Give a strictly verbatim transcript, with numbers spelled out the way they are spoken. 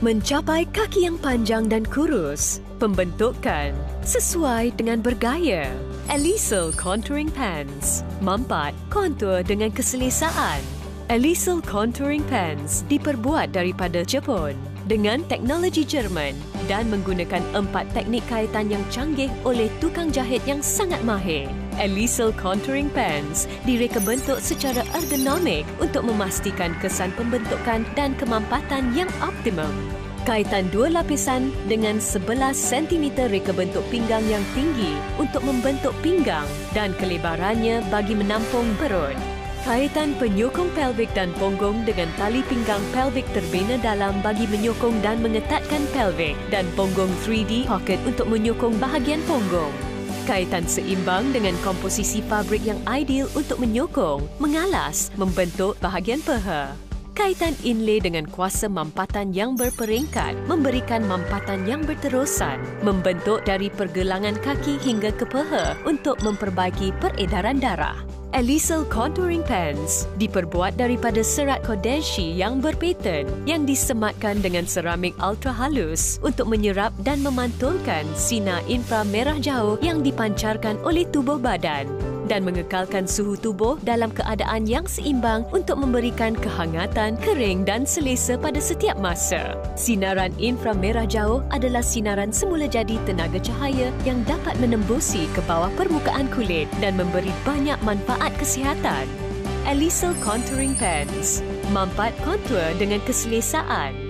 Mencapai kaki yang panjang dan kurus. Pembentukan sesuai dengan bergaya. Alisal Contouring Pants. Mampat kontur dengan keselesaan. Alisal Contouring Pants diperbuat daripada Jepun dengan teknologi Jerman dan menggunakan empat teknik kaitan yang canggih oleh tukang jahit yang sangat mahir. Alisal Contouring Pants direka bentuk secara ergonomik untuk memastikan kesan pembentukan dan kemampatan yang optimum. Kaitan dua lapisan dengan sebelas sentimeter reka bentuk pinggang yang tinggi untuk membentuk pinggang dan kelebarannya bagi menampung perut. Kaitan penyokong pelvik dan punggung dengan tali pinggang pelvik terbina dalam bagi menyokong dan mengetatkan pelvik dan punggung tiga D pocket untuk menyokong bahagian punggung. Kaitan seimbang dengan komposisi fabrik yang ideal untuk menyokong, mengalas, membentuk bahagian peha. Kaitan inlay dengan kuasa mampatan yang berperingkat memberikan mampatan yang berterusan, membentuk dari pergelangan kaki hingga ke peha untuk memperbaiki peredaran darah. Alisal Contouring Pants diperbuat daripada serat kodensi yang berpaten yang disematkan dengan seramik ultra halus untuk menyerap dan memantulkan sinar inframerah jauh yang dipancarkan oleh tubuh badan dan mengekalkan suhu tubuh dalam keadaan yang seimbang untuk memberikan kehangatan, kering dan selesa pada setiap masa. Sinaran inframerah jauh adalah sinaran semula jadi tenaga cahaya yang dapat menembusi ke bawah permukaan kulit dan memberi banyak manfaat kesihatan. Alisal Contouring Pants. Mampat kontur dengan keselesaan.